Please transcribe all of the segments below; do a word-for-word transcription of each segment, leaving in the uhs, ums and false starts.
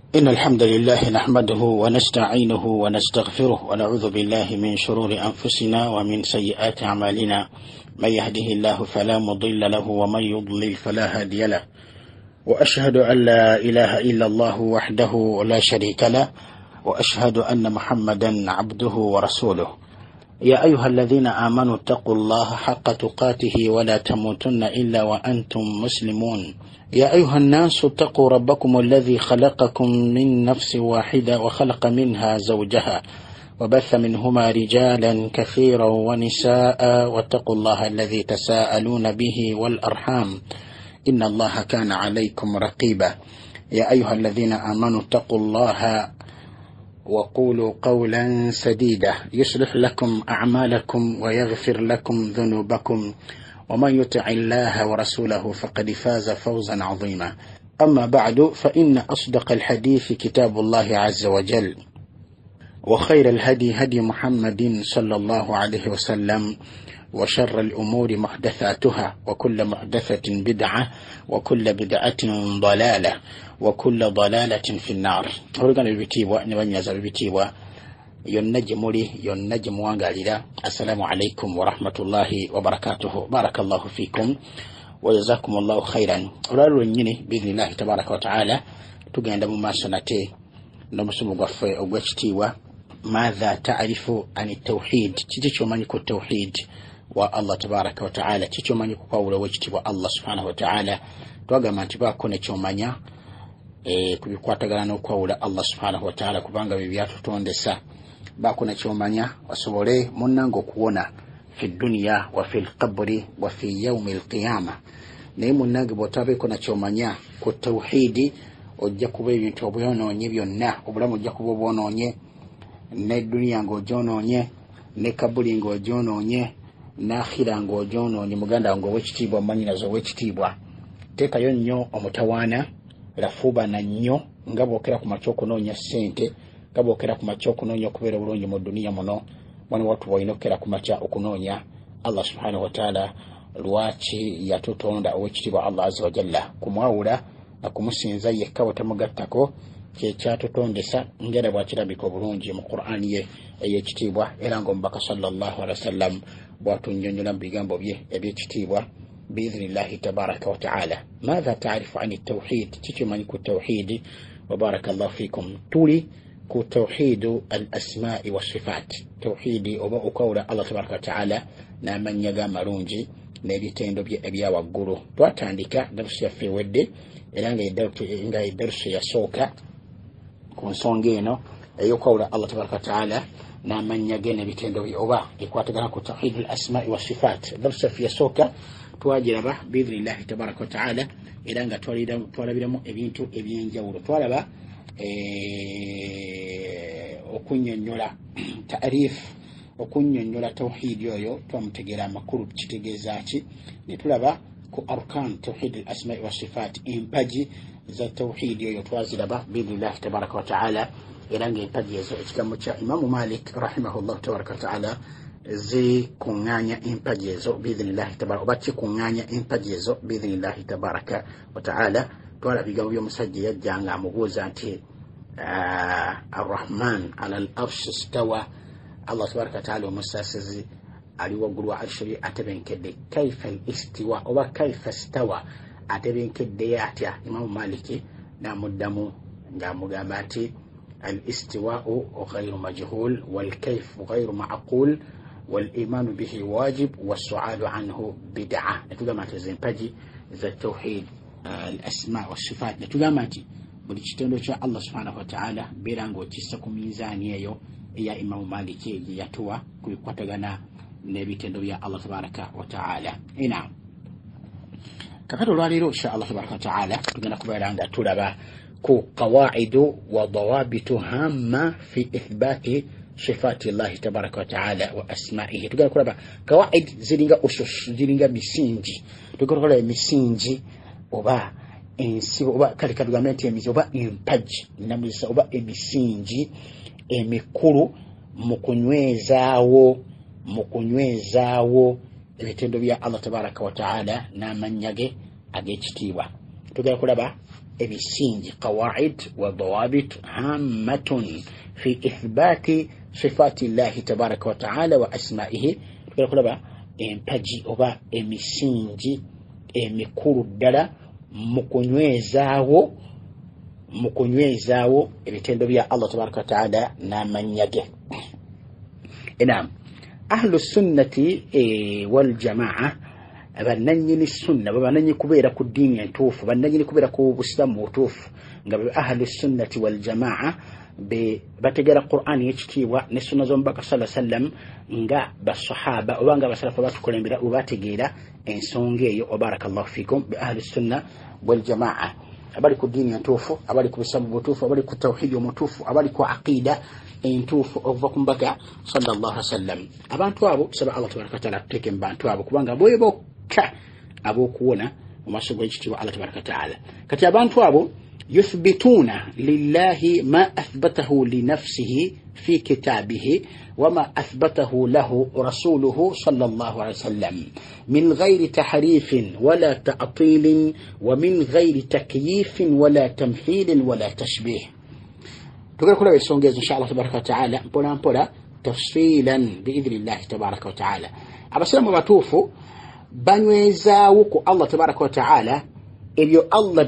إن الحمد لله نحمده ونستعينه ونستغفره ونعوذ بالله من شرور أنفسنا ومن سيئات أعمالنا. من يهده الله فلا مضل له ومن يضلل فلا هادي له، وأشهد أن لا إله إلا الله وحده لا شريك له، وأشهد أن محمدا عبده ورسوله. يا أيها الذين آمنوا اتقوا الله حق تقاته ولا تموتن إلا وأنتم مسلمون. يا أيها الناس اتقوا ربكم الذي خلقكم من نفس واحدة وخلق منها زوجها وبث منهما رجالا كثيرا ونساء، واتقوا الله الذي تساءلون به والأرحام إن الله كان عليكم رقيبا. يا أيها الذين آمنوا اتقوا الله وقولوا قولا سديدا يصلح لكم أعمالكم ويغفر لكم ذنوبكم، ومن يطع الله ورسوله فقد فاز فوزا عظيما. أما بعد، فإن أصدق الحديث كتاب الله عز وجل، وخير الهدي هدي محمد صلى الله عليه وسلم، وشر الأمور محدثاتها، وكل محدثة بدعة، وكل بدعة ضلالة، وكل ضلالة في النار. أرغان البتيوة نبنيز البتيوة ينجم لي ينجم وانغالي. السلام عليكم ورحمة الله وبركاته. بارك الله فيكم وجزاكم الله خيرا. أرالو نيني بإذن الله تبارك وتعالى تغيان دمو ما سنتي نمسو مغفى أغوشتيوة ماذا تعرف عن التوحيد. تيجي مانيكو التوحيد والله تبارك وتعالى، تيجي مانيكو قول وجتي الله سبحانه وتعالى. توغا ما تبا كونه chomanya e kubikwatagana n'okwawula Allah subhanahu wa ta'ala kubanga bibyatutondesa bakuna chomanya wasobole munango kuona fi dunya wa fil qabri wa fi yawm al qiyamah. Ne munango botabe kuna chomanya ku tauhidi ojja kuba ebintu obyononye byonna, obulamu ojja kuba obwononye, ne dunya ngo jononye, ne kabuli ngo jononye, na akhira ngo jononye. Muganda ngo wekitibwa manyina zo wekitibwa teka yo nnyo omutawana lafuba na nnyo nga bokera ku machoko nonya sente, nga bokera ku machoko nonya kubeera bulungi mu dunia muno. Bwana watu wainokera ku macha okunonya Allah subhanahu wa ta'ala lwachi yatutonda owekitibwa Allah azza wa jalla kumwawula na kumusinza yekka watamugattako kye kyatutondesa ngera bwakirabika bulungi mu Qur'ani ye eyekitibwa era ng'omubaka sallallahu alaihi wasallam bwatunyonyola mu bigambo bye ebyekitibwa بإذن الله تبارك وتعالى. ماذا تعرف عن التوحيد؟ تتمنى التوحيد وبارك الله فيكم. تولي كتوحيد الأسماء والصفات. توحيدي أو قول الله تبارك وتعالى نامن يقام رونجي نبيتين دبي أبيا وقولوا تواتانديكا درس في ودي إلانغا يدرس يسوكا كونسونجينو أيو قول الله تبارك وتعالى نامن يقام نبيتين دبي أبا يقواتقنا كتوحيد الأسماء والصفات درس في يسوكا twajiraba biidhnillahi tabaraka wa ta'ala era nga twalabiramu ebintu ebyenjawulo. Twalaba okunyonyola taarif, okunyonyola tawhid yoyo twamutegera amakulu kitegeeza ki. Ne tulaba ku arkan tawhid al-asma'i wa sifat, empaji za tawhid yoyo twaziraba biidhnillahi tabaraka wa ta'ala era nga empaji ezo ekigambo kya Imamu Malik rahimahullah tabaraka wa ta'ala zi kunganya empaji ezo biidhnillahi tabaraka oba kunganya empaji ezo biidhnillahi tabaraka wa ta'ala. Twala bigambo by'omusajja yajjanga amubuuza nti arrahman ala al-arsh istawa, Allah tabaraka wa ta'ala omusasizi ali waggulu wa arshi atebenkedde. Kaifa al-istiwa oba kaifa istawa, atebenkedde atya? Imamu Maliki namuddamu ng'amugamba nti al-istiwa'u ghayru majhul wal kayf ghayru ma'qul والإيمان به واجب والسؤال عنه بدعة. نتوقع تزنبجي ذا التوحيد الأسماء والصفات. نتوقع ماتي ولكتندو شاء الله سبحانه وتعالى بيرانغو تستكو ميزانية يو يا إمام مالكي يتوى كي قطغنا نبي تندو يا الله تبارك وتعالى. نعم كفتو الواليرو إن شاء الله تبارك وتعالى تقنا كبيرانغا تولبا كو قواعد وضوابط هامة في إثبات صفات الله تبارك وتعالى وأسمائه. تقول كلها قواعد زينغا أسس زينغا مسينجي. تقول كلها مسينجي وبا إنسي وبا كذا كذا ماتي مسي وبا إمباج نمسي وبا مسينجي emikuru mukunywezaawo mukunywezaawo ebitendo bya Allah tabaraka wa taala n'amanyage ag'ekitiibwa. Tugenda kulaba ebisingi qawaid wa dawabit hammatun fi ithbati sifati llahi tabaraka wa ta'ala wa asma'ihi kulaba empaji oba emisingi emikuru ddala mukunywezaawo mukunywezaawo ebitendo bya Allah tabaraka wa ta'ala n'amannya ge. Naam, ahlu sunnati e, wal jamaa bananyini sunna babananyi kubeera ku dini entuufu bananyini kubeera ku busilamu butuufu nga ahlu sunnati wal jamaa be bategera Qur'ani y'ekitiibwa ne sunna z'omubaka sallallahu alaihi wasallam nga basahaba oba nga basalafu batukulembera obategeera ensonga eyo. Barakallahu fikum bi ahli sunna wal jamaa abali ku dini entuufu abali ku busilamu butuufu abali ku tawhidi omutuufu abali ku aqida entuufu okuva ku mubaka sallallahu alaihi wasallam. Abantu abo tusaba Allah tabaraka wa ta'ala tuteke mu bantu abo kubanga boye bokka abokuwona mu maaso g'ekitiibwa Allah tabaraka wa ta'ala. Kati abantu abo يثبتون لله ما أثبته لنفسه في كتابه وما أثبته له رسوله صلى الله عليه وسلم من غير تحريف ولا تعطيل ومن غير تكييف ولا تمثيل ولا تشبيه. تقول كل بيسونجز إن شاء الله تبارك وتعالى بولا بولا تفصيلا بإذن الله تبارك وتعالى. أبسلام باتوفو بانويزاوكو الله تبارك وتعالى ebyo Allah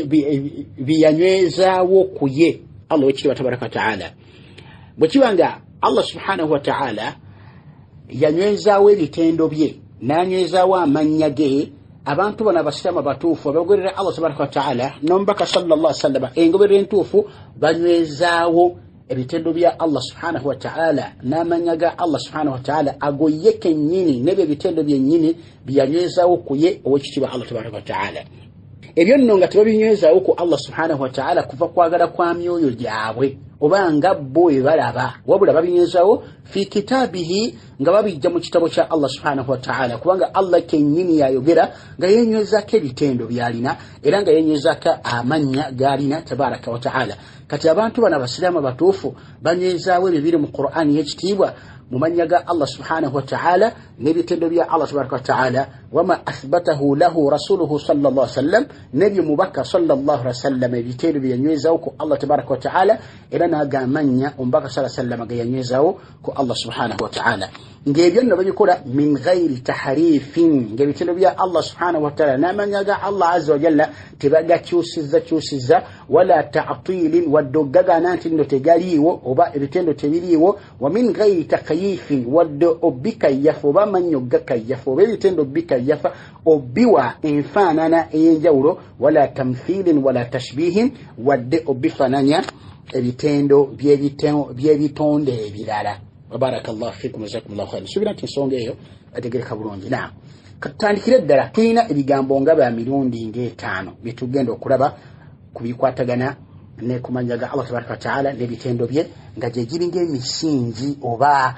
biyanywezaawo kuye Allah wekitiibwa tabaraka wa ta'ala. Bwe kibanga Allah subhanahu wa ta'ala yanywezaawo ebitendo bye n'anywezaawo amannya ge, abantu bano abasiraamu abatuufu abagoberera Allah tabaraka wa ta'ala n'omubaka sallallahu alaihi wasallam engoberero entuufu banywezaawo ebitendo bya Allah subhanahu wa ta'ala n'amannya ga Allah subhanahu wa ta'ala agoye kennyini n'ebyo ebitendo byennyini biyanywezaawo kuye owekitiibwa Allah tabaraka wa ta'ala. Ebyo nno nga tebabinywezaawo ku Allah subhanahu wa ta'ala kuva kwagala kwa myoyo gyabwe oba nga bo balaba, wabula babinywezaawo fi kitaabihi nga babijja mu kitabo kya Allah subhanahu wa ta'ala kubanga Allah kennyini yayogera nga yenywezako ebitendo byalina era nga yenywezako amannya galina tabaraka wa ta'ala. Kati abantu bano abasiraamu abatuufu banywezaawo ebibiri mu Qur'ani y'ekitiibwa mu mannya ga Allah subhanahu wa ta'ala n'ebitendo bya Allah tabaraka wa ta'ala wama athbatahu lahu rasuluhu sallallahu alaihi wasallam nebyo mubaka sallallahu alaihi wasallam ebitendo byanywezaawo ku Allah tabaraka wa ta'ala era n'agamanya omubaka sallallahu alaihi wasallam gayanywezaawo ku Allah subhanahu wa ta'ala. Ng'ebyo nno babikola min ghairi taharifin ng'ebitendo bya Allah subhanahu wa ta'ala n'amanya ga Allah azza wa jalla tebagakyusizza kyusizza wala ta'tilin wadde oggagana nti nno tegaliiwo oba ebitendo tebiriiwo wa min ghairi takayifin wadde obbikayyafa oba amannya oggakayyafa oba ebitendo obbikayyafa obbiwa enfaanana ey'enjawulo wala tamthilin wala tashbihin wadde obbifaananya ebitendo by'ebitonde ebirala. Barakallahu fikum jazakumullahu khairan. Subira tinsonga eyo ategereka bulungi. Naam, katandikire ddala tulina ebigambo nga bya mirundi ng'etaano bitugenda okulaba kubikwatagana ne kumanya ga Allah tabaraka wa ta'ala n'ebitendo bye nga gye giri ng'emisingi oba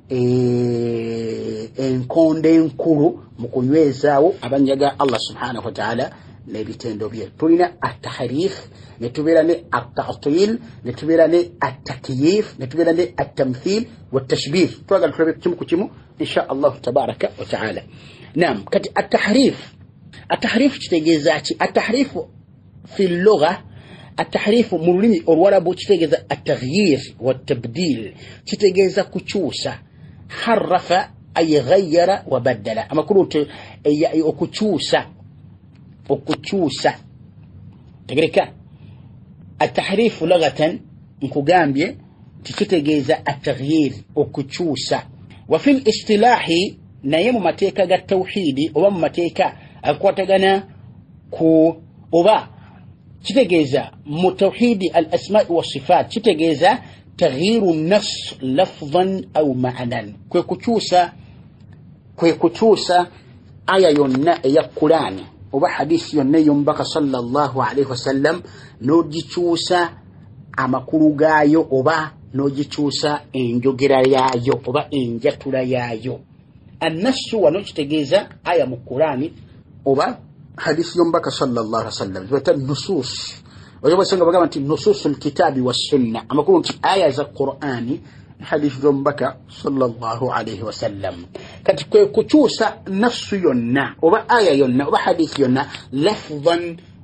enkonde enkulu mu kunywezaawo abanyaga Allah subhanahu wa ta'ala n'ebitendo bye. Tulina at-tahrif, ne tubeera ne at-ta'til, ne tubeera ne at-takyif, ne tubeera ne at-tamthil wa at-tashbih. Twagala tulabe kimu ku kimu insha Allah tabaraka wa ta'ala. Naam, kati at-tahrif at-tahrif kitegeeza ki? At-tahrif fi al-lugha at-tahrif mu lulimi olwarabu kitegeeza at-taghyir wa at-tabdil, kitegeeza kukyusa. Harrafa ay ghayyara wa baddala, amakulu okukyusa okukyusa tegereka. At-tahrif lughatan nkugambye tikitegeeza at-taghyir okukyusa. Wa fil istilahi naye mu mateeka ga tawhidi oba mu mateeka akwatagana ku oba kitegeeza mu tawhidi al-asma' wa sifat kitegeeza taghyiru an-nafs lafdhan aw ma'nan, kwe kukyusa kwe kukyusa aya yonna eya Qur'ani oba hadisi yonna y'omubaka sallallahu alaihi wasallam n'ogikyusa amakulu gaayo oba n'ogikyusa enjogera yaayo oba enjatula yaayo. An-nassu wano kitegeeza aya mu Qur'ani oba hadisi y'omubaka sallallahu alaihi wasallam zibata nusus. Oyoba senga bagamba nti nususul kitabi was sunna, amakulu nti aya za Qur'ani hadisi y'omubaka sallallahu alaihi wasallam. Kati kwe kukyusa nafsu yonna oba aya yonna oba hadisi yonna lafdhan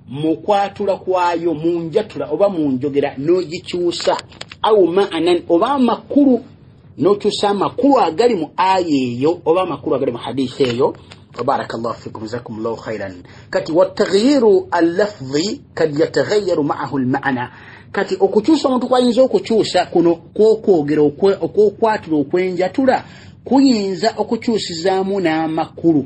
mukwatula kwayo munjatula oba munjogera nogikyusa au ma'anan oba makuru nokyusa makuru agali mu aya eyo oba makuru agali mu hadisi eyo. Barakallahu fikum jazakumullahu khairan. Kati wataghyiru al-lafzi kad yataghayyaru ma'ahu al-ma'na. Kati okukyusa omuntu kwayinza okukyusa kuno kwokwogera okwokwatula okwenjatula kuyinza okukyusizaamu n'amakulu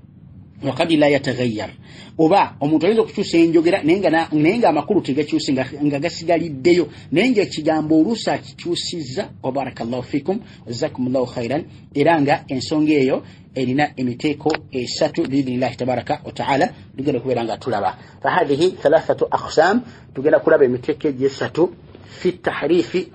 wakadi la yataghayyar oba omuntu ayinza okukyusa enjogera nenga nenga amakulu tegakyusi nga gasigaliddeyo nenga ekigambo oluusi akikyusizza. Barakallahu fikum jazakumullahu khairan. Era nga ensonga eyo erina emiteeko esatu biidhnillahi tabaraka wa taala tugenda kubeera nga tulaba. Fahadhihi thalathatu aqsam, tugenda kulaba emiteeko egyesatu fi tahrifi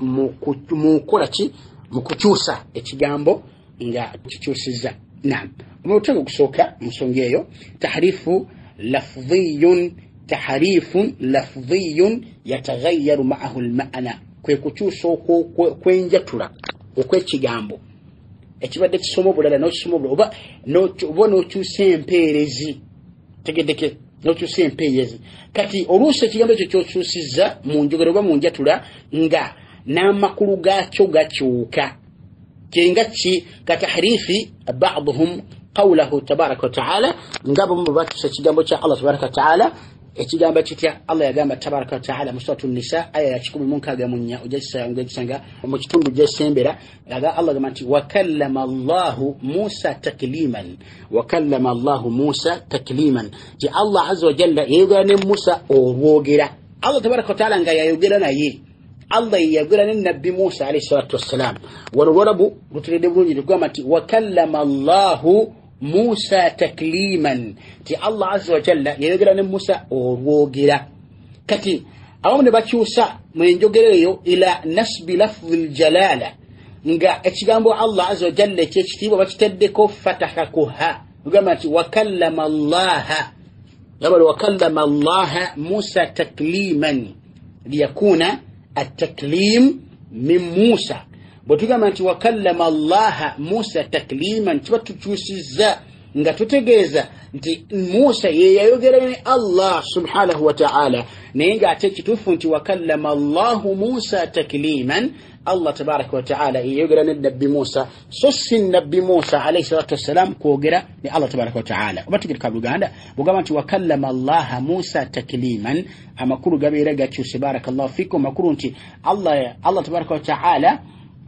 mu kolaki mu kukyusa ekigambo nga kikyusizza. Naam, omutego okusooka mu nsonga eyo tahrifu lafdhiyun tahrifun lafdhiyun yataghayyaru ma'ahu al-ma'na, kwe kukyusa okwenjatula okwekigambo ekibadde kisoma obulala n'okisoma obulala oba n'okyusa empeerezi tegedeke n'okyusa empeerezi. Kati oluusi ekigambo ekyo kyokyusizza mu njogera oba mu njatula nga n'amakulu gaakyo gakyuka kenga ki katahrifi ba'dhum qawlahu tabaraka wa ta'ala ngabo mubakyusa ekigambo kya Allah tabaraka wa ta'ala. Ekigambo kitya Allah yagamba tabaraka wa ta'ala mu suratu an-nisa aya ya kikumi mu nkaaga mu nnya ogisanga mu kitundu gy'esembera aga Allah gamba nti wa kallama Allahu Musa takliman wa kallama Allahu Musa takliman, ti Allah azza wa jalla yayogera ne Musa olwogera. Allah tabaraka wa ta'ala nga yayogera naye Allah yayogera ne nabbi Musa alayhi salatu wassalam. Wano lwarabu luteredde bulungi lugamba nti wa kallama Allahu Musa takliman, ti Allah azza wa jalla yayogera ne Musa olwogera. Kati abamu ne bakyusa mu njogera eyo ila nasbi lafdhi aljalala nga ekigambo Allah azza wa jalla ekyekitiibwa bakiteddeko fataha kuha lugamba nti wa kallama Allaha yabali wa kallama Allaha Musa takliman liyakuna التكليم من موسى. Botugamba nti wa kallama Allah Musa takliman, kiba tukyusizza nga tutegeeza nti Musa ye yayogera ne Allah subhanahu wa ta'ala, naye nga ate kituufu nti wa kallama Allah Musa takliman, Allah tabaraka wa ta'ala yayogera ne nabbi Musa, so si nabbi Musa alayhi salatu wassalam kwogera ne Allah tabaraka wa ta'ala. Oba tugirika Luganda bugamba nti wa kallama Allah Musa takliman, amakulu gabeera gakyuse. Barakallahu fikum. Makulu nti Allah Allah tabaraka wa ta'ala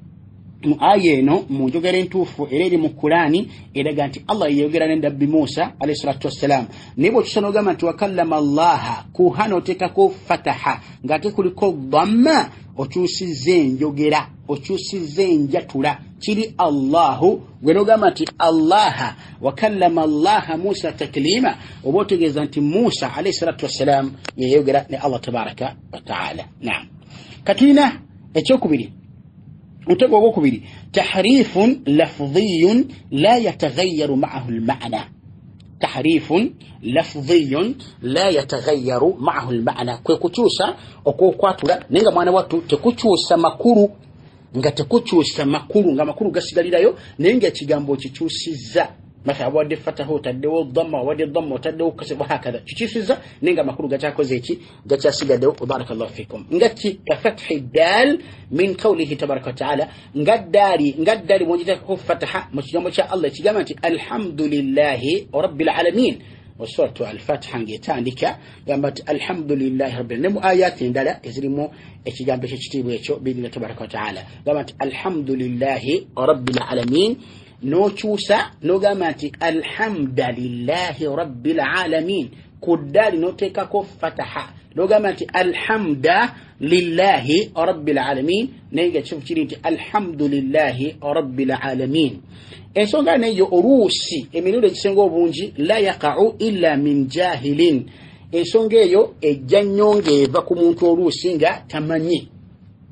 mu aya eno mu njogera entuufu era eri mu Qur'ani eraga nti Allah yayogera ne nabbi Musa alayhi salatu wassalam. Naye bw'otusana ogamba nti wa kallama Allah kuhana oteekako fataha ng'ate kuliko dhamma, okyusizza enjogera okyusizza enjatula kiri Allahu. Gwe n'ogamba nti Allah wa kallama Allah Musa taklima, oba otegeeza nti Musa alayhi salatu wassalam yayogera ne Allah tabaraka wa ta'ala. Naam, katulina ekyokubiri mutego ogwokubiri tahrifun lafdhiyun la yataghayyaru ma'ahu al-ma'na. Tahrifun lafdhiyun la yataghayyaru ma'ahu al-ma'na, kwe kukyusa okwokwatula nenga mwana watu tekukyusa makulu nga tekukyusa makulu nga makulu gasigalirayo nenga ekigambo kikyusizza. Maka wadde fatahu taddewo dhamma wadde dhamma taddewo kasaba hakadha kikyusizza nenga makulu gakyakoze eki gakyasigaddewo. Barakallahu fikum. Ngati ka fathi dal min qawlihi tabaraka wa ta'ala, ngaddali ngaddali mwojitako fataha mu kigambo kya Allah ekigamba nti alhamdulillahi rabbil alamin. Suratu al-Fatiha ng'etandika gamba nti alhamdulillahi rabbil alamin. Mu ayati endala ezirimu ekigambo ekyekiitiibwa ekyo biidhnillahi tabaraka wa ta'ala gamba nti alhamdulillahi rabbil alamin, nokyusa nogamba nti alhamdulillahi rabbil alamin, kuddali noteekako fataha nogamba nti alhamda lillahi rabbil alamin, naye nga kifu kiri nti alhamdulillahi rabbil alamin. Ensonga neyo oluusi emirundi egisinga obungi la yaqa'u illa min jahilin, ensonga eyo ejja nnyonga eva ku muntu oluusi nga tamanyi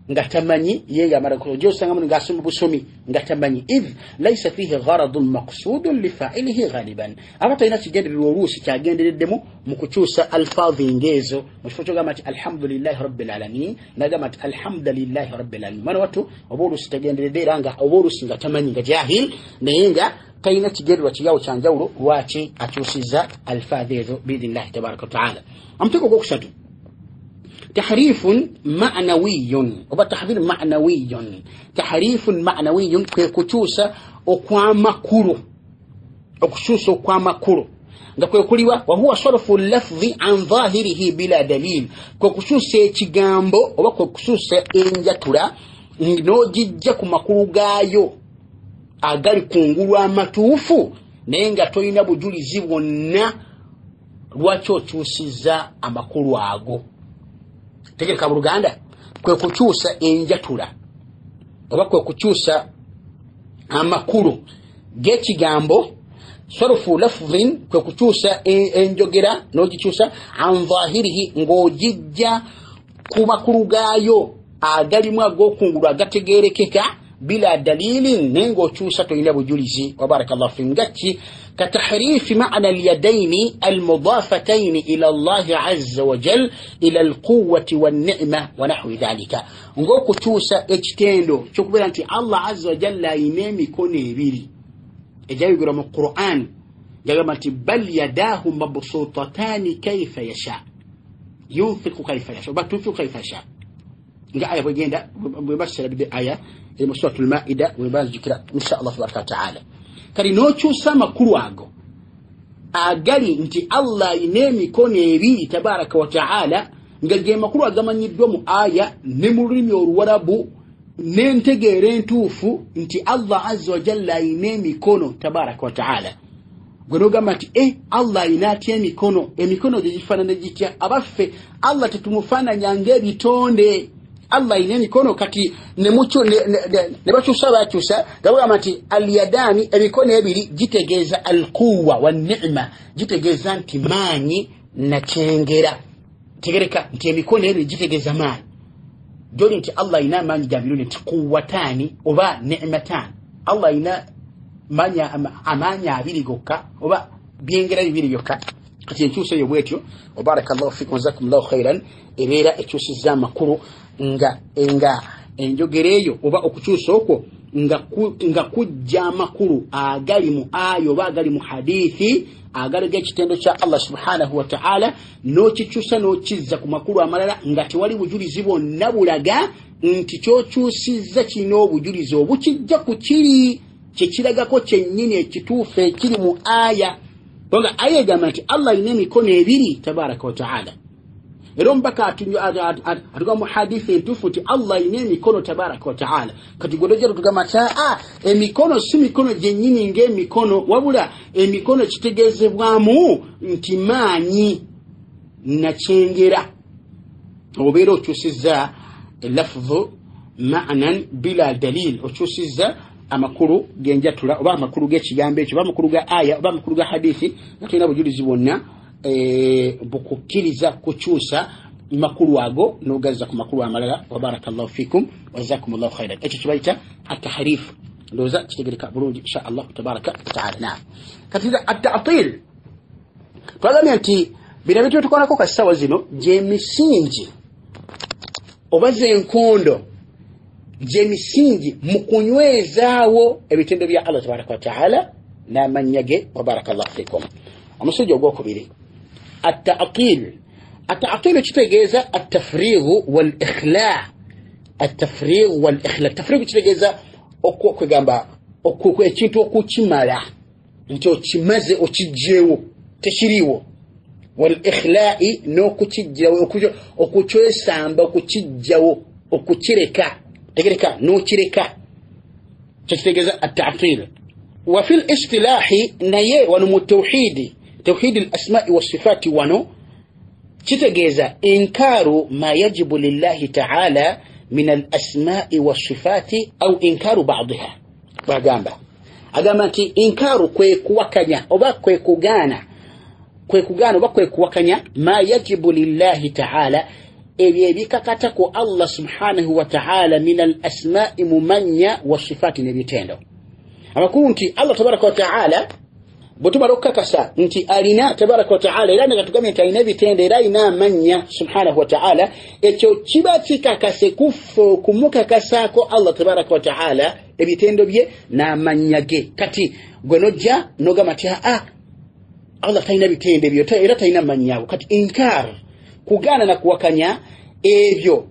ngatamanyi yega marakolo jo sanga mun ngasum busomi ngatamanyi idh laysa fihi gharadun maqsudun li fa'ilihi ghaliban abata ina kigende rurusi kyagendereddemu mu kukyusa alfadhi ngezo mufoto gamati alhamdulillahi rabbil alamin na gamati alhamdulillahi rabbil alamin mana watu oborusi tagenderedde ranga oborusi ngatamanyi nga jahil nayenga kayina kigerwa kiyawo kyanjawulo lwaki akyusiza alfadhi ezo biidhnillahi tabaraka wa taala amteko gokusatu تحريف معنوي وبا تحريف معنوي تحريف معنوي كوكوتوسا اوكواما كورو اوكوتوسا اوكواما كورو ngakwe kuliwa wa huwa sarfu lafzi an dhahirihi bila dalil kokususa ekigambo oba kokususa enjatula nojijja ku makulu gayo agali kungulu amatuufu naye nga toyina bujulizi bwonna lwaki okyusiza amakulu ago tegereka mu Luganda kwe kukyusa enjatula oba kwe kukyusa amakulu g'ekigambo sarfu lafdhin kwe kukyusa enjogera n'ogikyusa an dhahirihi ng'ogijja ku makulu gaayo agalimu ag'okungulu agategeerekeka bila dalili nengo chusa toyina bujulizi wa barakallahu fi ngati كتحريف معنى اليدين المضافتين إلى الله عز وجل إلى القوة والنعمة ونحو ذلك نقول كتوسا اجتندو شكرا أنت الله عز وجل ينامي كوني بيري إجابة يقول من القرآن يقول بل يداه مبسوطتان كيف يشاء ينفق كيف يشاء بل تنفق كيف يشاء نقول آية بجيندا بمثل بآية سورة المائدة ويبان ذكر إن شاء الله تبارك وتعالى kali nokyusa makulu ago agali nti Allah ine mikono ebiri tabaraka wa taala ngaje makulu agamanyiddwa mu aya ne mu lulimi oluwarabu n'entegeera entuufu nti Allah azza wa jalla ine mikono tabaraka wa taala gwenogamba nti eh Allah inaatya emikono emikono gifaanana gitya abaffe Allah tetumufaananya ng'ebitonde Allah ine mikono kati ne mucho ne, ne, ne, ne bakyusa bakyusa gabagamba nti aliyadani emikono ebiri gitegeeza alquwa wa ni'ma gitegeeza nti maanyi na kyengera tegereka nti emikono ebiri gitegeeza maanyi joli nti Allah ina maanyi gabiru nti quwwatani oba ni'matan Allah ina manya amanya abiri gokka oba byengera bibiri byokka kati enkyusa eyo bwetyo barakallahu fikum jazakumullahu khairan ebeera ekyusizza amakulu nga nga enjogereyo oba okukyusa okwo nga ku, nga kujja amakulu agali mu ayo oba agali mu hadithi agali g'ekitendo kya Allah subhanahu wa ta'ala n'okikyusa n'okizza ku makulu amalala nga tewali bujulizi bwonna bulaga nti kyokyusizza kino obujulizi obukijja ku kiri kyekiragako kyennyini ekituufu ekiri mu aya bonga aya egamba nti Allah ine emikono ebiri tabaraka wa ta'ala ero mpaka atuga mu hadithi entuufu nti Allah ine emikono tabaraka wa ta'ala kati godojero tugamba nti ah emikono si mikono gyennyini ng'emikono wabula emikono kitegeezebwamu nti maanyi na kyengera obeera okyusizza lafdhu ma'nan bila dalil okyusizza amakulu genjatula oba amakulu g'ekigambo ekyo oba amakulu ga aya oba amakulu ga hadithi nga tulina bujulizi bwonna e, bukukkiriza kukyusa makulu ago n'ogazza ku makulu amalala wa barakallahu fikum wa jazakumullahu khairan ekyo kibayita at-tahrif ndowooza kitegereka bulungi insha Allah tabaraka wa ta'ala naam kati at-ta'til twagambye nti bino ebintu tukolako kasawa zino gy'emisingi oba z'enkondo gy'emisingi mu kunywezaawo ebitendo bya Allah tabaraka wa ta'ala n'amannya ge wa barakallahu fikum omusujja ogwokubiri at-ta'til at-ta'til kitegeeza at-tafrigh wal-ikhla' at-tafrigh wal-ikhla' tafrigh kitegeeza okwegamba okukwe ekintu okukimala nti okimaze okijjeewo tekiriiwo wal-ikhla'i n'okukijjawo okukyesamba okukijjawo okukireka tegereka n'okireka kitegeeza at-ta'til wa fil istilahi naye wano mu tawhidi توحيد الأسماء والصفات ونو كتجيزا إنكار ما يجب لله تعالى من الأسماء والصفات أو إنكار بعضها بغامبا أغاماتي إنكار كويك وكانيا أو كويك غانا كويك غانا وكويك وكانيا ما يجب لله تعالى ebyo ebikakata ku Allah subhanahu wa ta'ala min al-asma'i mumanya wa sifati n'ebitendo amakulu nti Allah tabaraka wa ta'ala butubala okukakasa nti alina tabaraka wa ta'ala era nga tugamye nti alina ebitendo era alina amanya subhanahu wa ta'ala ekyo kiba kikakase kuffo kumukakasaako Allah tabaraka wa ta'ala ebitendo bye n'amanya ge kati gwe nojja nogamba ti ah Allah talina bitendo ebyo era talina manyawo kati inkar kugana na kuwakanya ebyo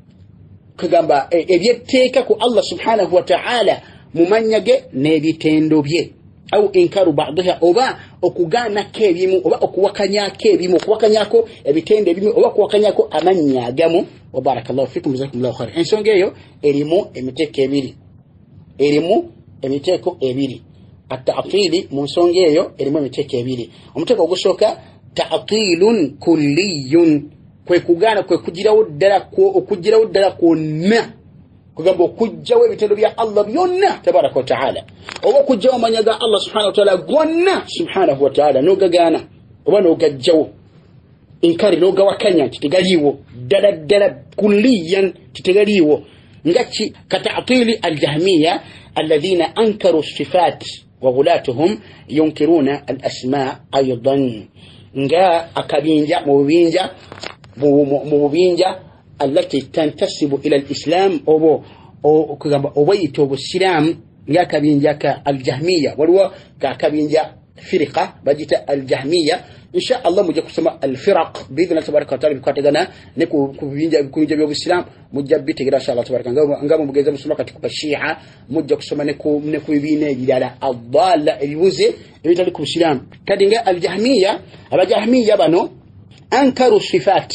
kugamba ebyetteeka ku Allah subhanahu wa ta'ala mumanyage n'ebitendo bye au inkaru ba'daha oba okugana kebimu oba okuwakanya kebimu okuwakanyako ebitendo ebimu oba okuwakanyako amanya agamu wa barakallahu fikum jazakumullahu khair ensonga eyo erimu emiteko ebiri erimu emiteko ebiri at-ta'tili mu nsonga eyo erimu emiteko ebiri omuteko ogusooka ta'tilun kulliyun kwe kugana kwe kugirawo ddala ko okugirawo ddala kwonna kugamba okujjawo ebitendo bya Allah byonna tabaraka wa ta'ala oba okujjawo amanya ga Allah subhanahu wa ta'ala gonna subhanahu wa ta'ala nogagana oba nogajjawo inkari nogawakanya titegaliwo ddala ddala kulliyan titegaliwo ngachi kata'tili al-jahmiyya alladhina ankaru as-sifat wa ghulatuhum yunkiruna al-asma' aydan nga akabinja mu bubinja mu bubinja التي تنتسب إلى الإسلام أو أو كجنب أويت أو السلام يا كبين يا الجهمية ولو كبين فرقة بديت الجهمية إن شاء الله مجد كسمة الفرق بإذن الله تبارك وتعالى بكاتجنا نكو كبين كبين جبيو الإسلام مجد بيت إن شاء الله تبارك وتعالى نقام بجزء مسلمة كتب الشيعة مجد كسمة نكو نكو بين جدال الضال الوزي بيت لكم الإسلام كدينا الجهمية الجهمية بنو أنكروا الصفات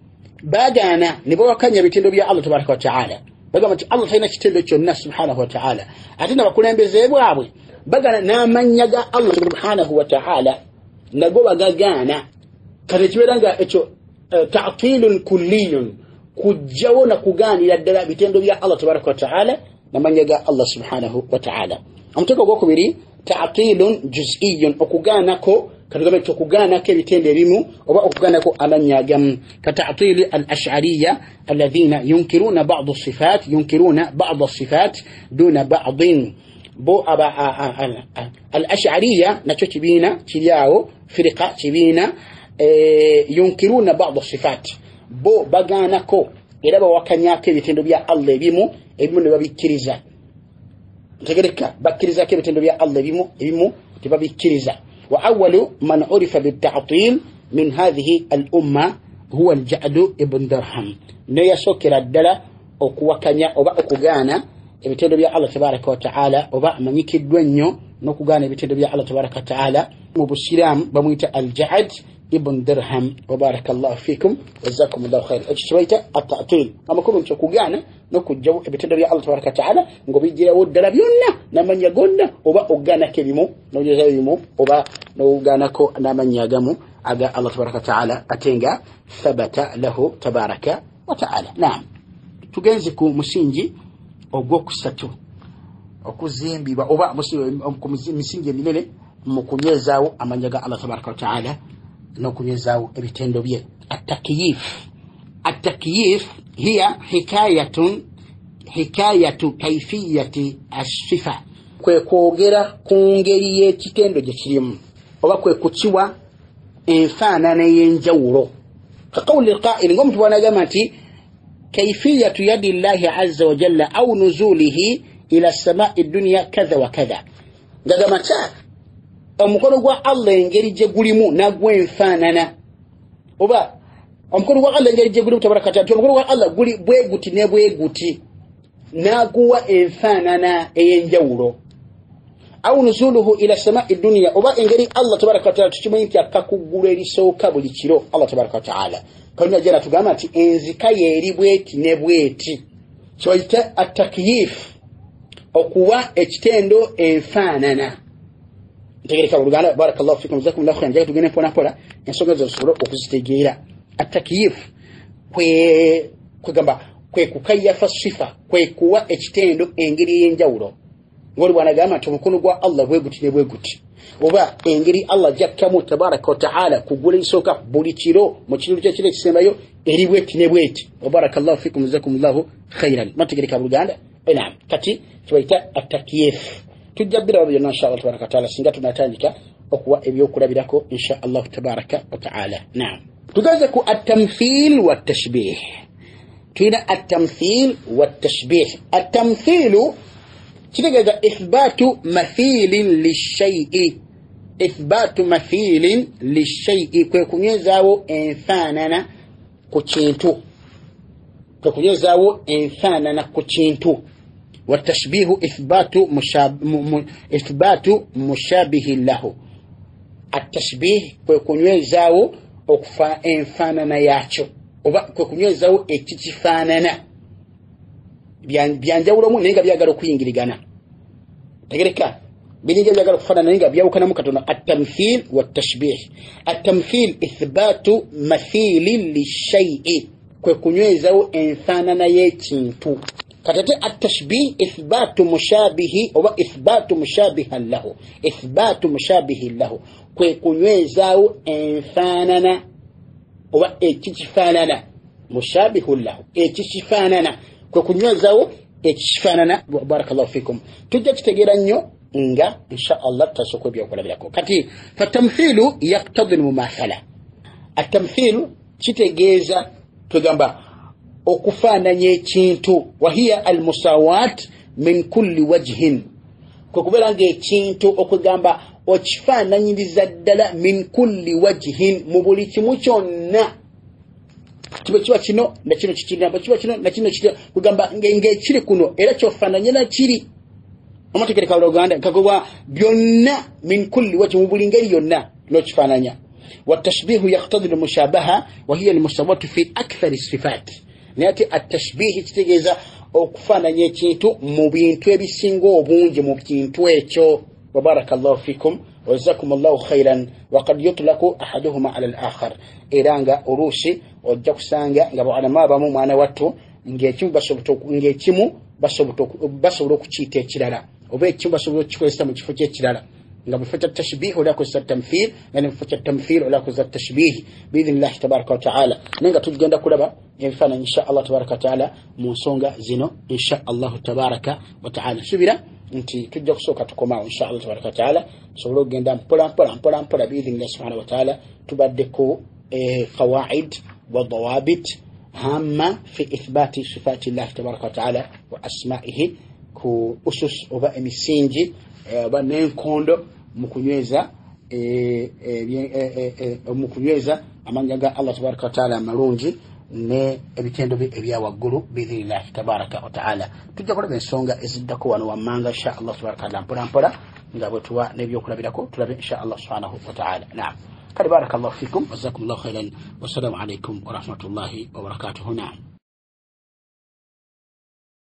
bagana nibo wakanya bitendo bya Allah tabaraka wa ta'ala bagamba nti Allah talina kitendo kyonna subhanahu wa ta'ala ate nabakulembeze bwabwe bagana n'amanyaga Allah subhanahu wa ta'ala nago bagagana kale kiberanga ekyo uh, ta'tilun kulliyun kujjawo na kuganira ddala bitendo bya Allah tabaraka wa ta'ala n'amanyaga Allah subhanahu wa ta'ala omutego gwokubiri ta'tilun juz'iyyun okuganako kadugame tukugana ke bitende ebimu oba okugana ko amanyagam kata'til al-ash'ariyya alladhina yunkiruna ba'd as-sifat yunkiruna ba'd as-sifat duna ba'd bo aba al-ash'ariyya nacho kibina kiryao firqa kibina yunkiruna ba'd as-sifat bo bagana ko era bawakanyako ebitendo bya Allah ebimu ebimu ne babikiriza tegereka bakiriza ke bitendo bya Allah ebimu ebimu tibabikiriza وأول من عرف بالتعطيل من هذه الأمة هو الجعد ابن درهم نيا سكر الدلا okuwakanya oba okugana ebitendo bya Allah tabaraka wa ta'ala oba manyikiddwenyo n'okugana ebitendo bya Allah tabaraka wa ta'ala mu busiram bamuyita al-Ja'd ibn Dirham wa barakallahu fikum jazakumullahu khair ekitwaita at-ta'til amakulu nti okugana n'okujjawo ebitendo bya Allah tabaraka wa ta'ala ngobijjirawo ddala byonna n'amanya gonna oba ogana kebimu n'ogezayo bimu oba n'oganako n'amanya agamu aga Allah tabaraka wa ta'ala atenga thabata lahu tabaraka wa ta'ala naam tugenze ku musingi ogwokusatu okuzimbibwa oba ku misingi eminene mu kunyezaawo amanya ga Allah tabaraka wa ta'ala n'okunyezaawo ebitendo bye at-takyif at-takyif hiya hikayatun hikayatu kayfiyati as-sifa kwe kwogera ku ngeri y'ekitendo gye kirimu oba kwe kukiwa enfaanana y'enjawulo kaqawli al-qa'il ng'omuntu bw'anagamba nti كيفية يد الله عز وجل أو نزوله إلى السماء الدنيا كذا وكذا قد متى أمكن أقول الله ينجري جبريمو نقوين فاننا وبا أمكن أقول الله ينجري جبريمو تبارك وتعالى أمكن أقول الله قولي بويغوتي نبويغوتي نقوى فاننا ينجورو أو نزوله إلى السماء الدنيا وبا ينجري الله تبارك وتعالى تشمين كاكو قولي سوكا بليشيرو الله تبارك وتعالى kanya jana tugamba ati enzika yeri bweti ne bweti kyoyita at-takyif okuwa ekitendo enfaanana ntegereka oluganda barakallahu fikum jazakumullahu khairan jaga tugene pona pona ensonga zo sobolo okuzitegeera at-takyif kwe kugamba kwe kukayafa sifa kwe kuwa ekitendo engeri y'enjawulo ngoli bwana gama tumukono gwa Allah bwe guti ne bwe guti oba engeri Allah jakkamu tabaraka wa taala kugula isoka buli kiro mu kintu kye kile kisembayo eri bweti ne bweti barakallahu fikum jazakumullahu khairan mategeka Buganda ena kati tuwaita atakiyef tujabira wabyo inshallah tabaraka wa taala singa tunatandika okuwa ebyokulabirako inshallah tabaraka wa taala naam tugaze ku at-tamthil wa at-tashbih tuina at-tamthil wa at-tashbih at-tamthilu kitegeeza ithbatu mathilin lishay'i ithbatu mathilin lishay'i kwe kunyezaawo enfaanana ku kintu kwe kunyezaawo enfaanana ku kintu watashbihu ithbatu mushab ithbatu mushabihi lahu atashbih kwe kunyezaawo okufa enfaanana yakyo oba kwe kunyezaawo ekikifaanana byanjawulo mu nenga byagala okuyingirigana tegereka bininga byagala kufaanana nenga byawukana mu katono at-tamthil wa at-tashbih at-tamthil ithbatu mathilin lishay'i kwe kunywezawo enfaanana y'ekintu katate at-tashbih ithbatu mushabihi oba ithbatu mushabihan lahu ithbatu mushabihin lahu kwe kunywezawo enfaanana oba ekikifaanana mushabihun lahu ekikifaanana kwe kunywezawo ekifaanana barakallahu fikum tujja kitegeera nnyo nga insha Allah tasoko byokulabirako kati fatamthilu yaqtadi mumathala atamthilu kitegeeza tugamba okufaananya ekintu wahiya almusawat min kulli wajhin kwe kubeera ng'ekintu okugamba okifaananyiriza ddala min kulli wajhin mu buli kimu kyonna kiba kiba kino na kino kikiramba kiba kino na kino kikira kugamba ng'ekiri kuno era kyofaananya na kiri amategereka Uganda kagobwa byonna min kulli wajhin mu buli ngeri yonna n'okifaananya والتشبيه يقتضي المشابهة وهي المساواة في أكثر الصفات نأتي التشبيه تتجيزا okufaananya ekintu mu bintu ebisinga obungi mu kintu ekyo وبارك الله فيكم وجزاكم الله خيرا وقد يطلق أحدهما على الآخر إيرانغا أروشي ojja kusanga nga bwana abamu mwana wattu ng'ekimu ng'ekimu basobola okukiyita ekirala oba ekimu basobola okukikozesa mu kifo ky'ekirala nga mu kifo kya tashbih olakozesa tamthil nga ne mu kifo kya tamthil olakozesa tashbih biidhnillahi tabaraka wa taala naye nga tugenda kulaba ebifaananyi insha Allah tabaraka wa taala mu nsonga zino insha Allah tabaraka wa taala subira nti tujja kusooka tukomaawo insha Allah tabaraka wa taala tusobole okugenda mpola mpola mpola mpola biidhnillahi subhanahu wa taala tubaddeko qawaid وضوابط هامة في إثبات صفات الله تبارك وتعالى وأسمائه كو أسس وبا مسينجي وبا نينكوندو مكونيزا مكونيزا أمانجا الله تبارك وتعالى مرونجي ne ebitendo ebya waggulu biidhnillahi tabaraka wa taala tujja kulaba ensonga eziddako wano wammanga insha Allah tabaraka wa taala mpola mpola nga bwe tuwa n'ebyokulabirako tulabe insha Allah subhanahu wa taala naam بارك الله فيكم وجزاكم الله خيرا والسلام عليكم ورحمة الله وبركاته نعم